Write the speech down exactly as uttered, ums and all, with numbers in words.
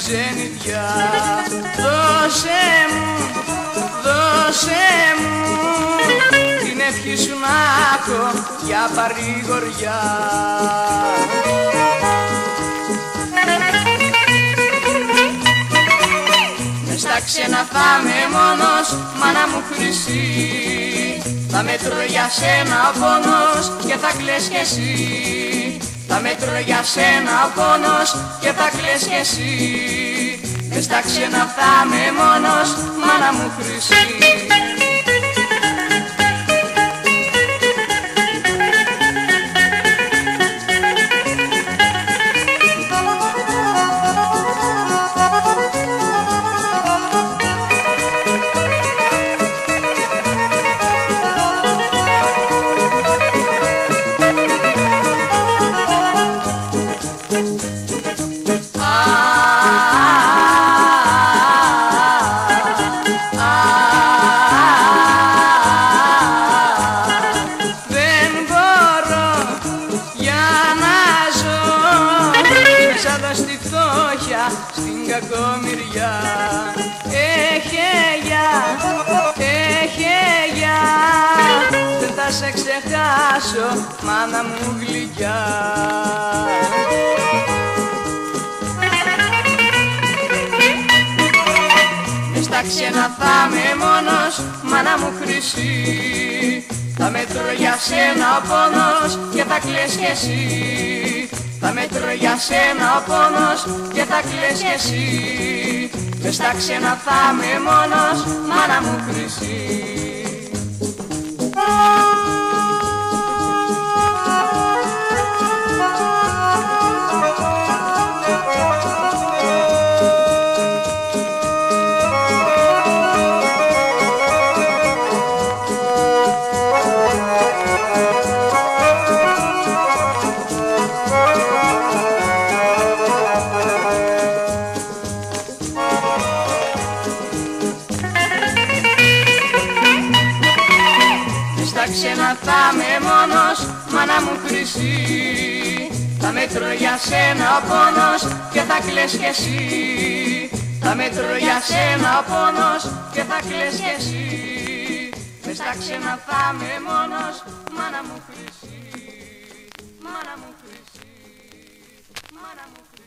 ξενιδιά. Δώσε μου, δώσε μου την ευχή σου να έχω για παρηγοριά. Μες στα ξένα θα είμαι μόνος, μάνα μου χρυσή. Θα μέτρω για σένα ο πόνος και θα κλαις κι εσύ. Θα μέτρω για σένα ο πόνος και θα κλαις κι εσύ. Μες στα ξένα θα είμαι μόνος, μάνα μου χρυσή. Στη φτώχεια, στην κακομοιριά. Έχε γεια, έχε γεια, δεν θα σε ξεχάσω, μάνα μου γλυκιά. Μες στα ξένα θα είμαι μόνος, μάνα μου χρυσή. Θα μέτρω για σένα ο πόνος και θα κλαις κι εσύ. Θα μέτρω για σένα ο πόνος και θα κλαις κι εσύ. Μες στα ξένα θα είμαι μόνος, μάνα μου χρυσή. Στα ξένα θα είμαι μόνος, μάνα μου χρυσή. Θα μέτρω για σένα ο πόνος και θα κλαις κι εσύ. Θα μέτρω για σένα ο πόνος και θα κλαις κι εσύ. Μες στα ξένα θα είμαι μόνος, μάνα μου χρυσή. Μάνα μου χρυσή. Μάνα μου χρυσή.